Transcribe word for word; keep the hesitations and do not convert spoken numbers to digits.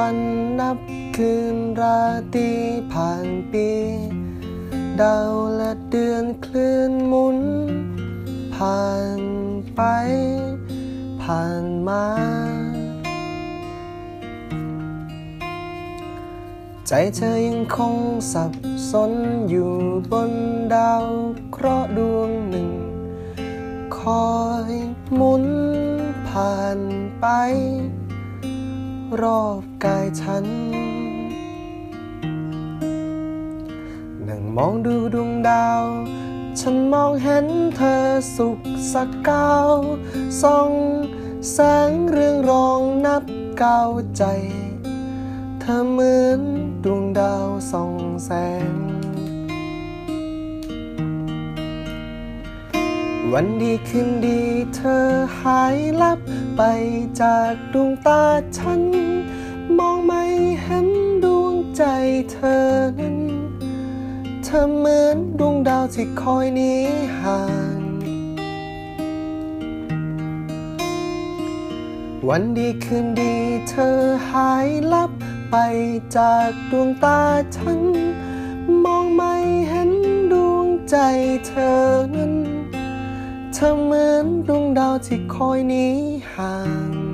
วันนับคืนราตรีผ่านปีดาวและเดือนเคลื่อนหมุนผ่านไปผ่านมาใจเธอยังคงสับสนอยู่บนดาวเคราะห์ดวงหนึ่งคอยหมุนผ่านไปรอบกายฉันนั่งมองดูดวงดาวฉันมองเห็นเธอสุขสักก้าวส่องแสงเรืองรองนับก้าวใจเธอเหมือนดวงดาวส่องแสงวันดีคืนดีเธอหายลับไปจากดวงตาฉันมองไม่เห็นดวงใจเธอนั้นเธอเหมือนดวงดาวที่คอยหนีห่างวันดีคืนดีเธอหายลับไปจากดวงตาฉันมองไม่เห็นดวงใจเธอนั้นเธอเหมือนดวงดาวที่คอยหนีห่าง